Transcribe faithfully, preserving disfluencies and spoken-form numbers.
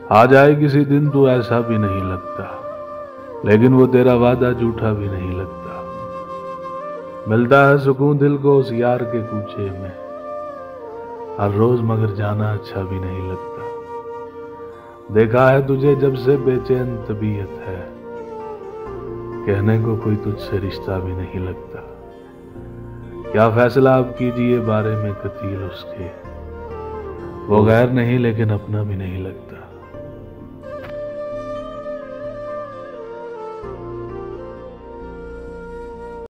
आ जाए किसी दिन तू ऐसा भी नहीं लगता, लेकिन वो तेरा वादा झूठा भी नहीं लगता। मिलता है सुकून दिल को उस यार के कूचे में, हर रोज मगर जाना अच्छा भी नहीं लगता। देखा है तुझे जब से बेचैन तबीयत है, कहने को कोई तुझसे रिश्ता भी नहीं लगता। क्या फैसला आप कीजिए बारे में कतील उसके, वो गैर नहीं लेकिन अपना भी नहीं लगता।